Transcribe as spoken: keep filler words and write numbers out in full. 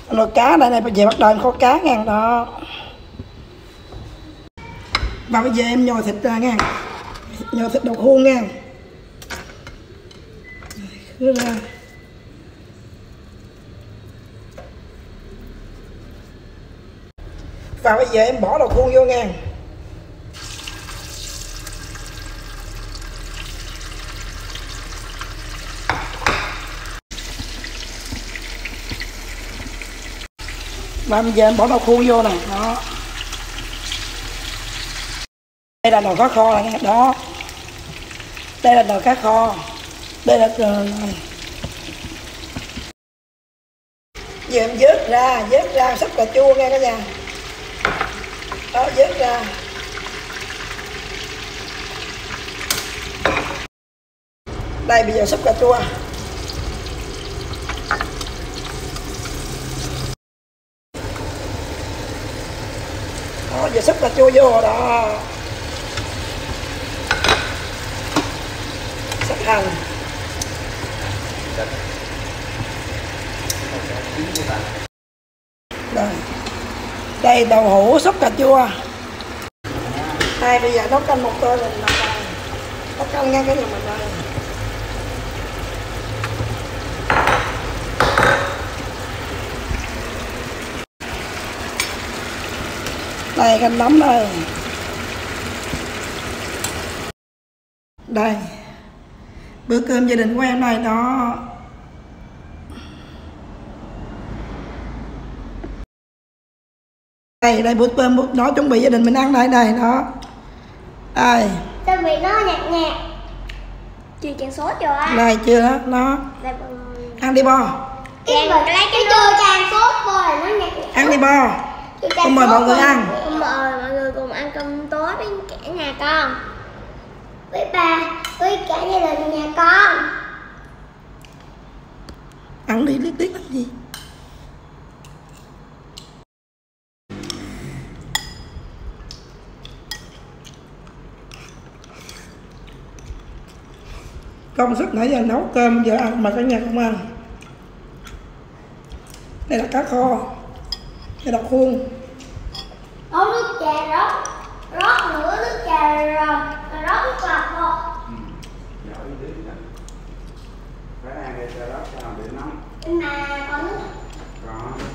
Nồi cá đây này, bây giờ bắt đầu em kho cá nha đó. Và bây giờ em nhồi thịt ra nha, nhồi thịt đầu khuôn nha, khứa ra. Và bây giờ em bỏ đầu khuôn vô nha. Và bây giờ em bỏ đầu khuôn vô nè, đó. Đây là nồi cá kho này nha, đó. Đây là nồi cá kho. Đây là nồi. Giờ em vớt ra, vớt ra sắp cà chua nha cả nhà. Đó, vớt ra. Đây bây giờ súp cà chua. Đó, giờ súp cà chua vô rồi đó. Sắc hành. Đây. Đây đậu hũ súp cà chua. Đây bây giờ nấu canh một tô mình đây. Nấu canh ngay cái nhà mình đây. Đây canh nấm đây. Đây. Bữa cơm gia đình của em này đó. Đây, đây bữa cơm nó chuẩn bị gia đình mình ăn đây, đây đó. Đây. Sao vị nó nhạt nhạt. Chưa chan sốt chưa á? Đây chưa đó, nó. Đây, ăn đi bo. Cái lấy cái chưa chan sốt thôi nó nhạt nhạt. Ăn đi bo. Con mời mọi người ăn. Con mời mọi người cùng ăn cơm tối với cả nhà con. Với ba, với cả gia đình nhà con. Ăn đi, liếc liếc làm gì? Công sức nãy giờ nấu cơm giờ ăn mà cả nhà không ăn. Đây là cá kho. Đây là khuôn. Nấu nước trà rót, rót nữa nước trà rồi, rót nước lọc vô. Ừ, giỏi tí nè. Phải ăn để cho rót sao để nóng. Nhưng mà còn nước. Có.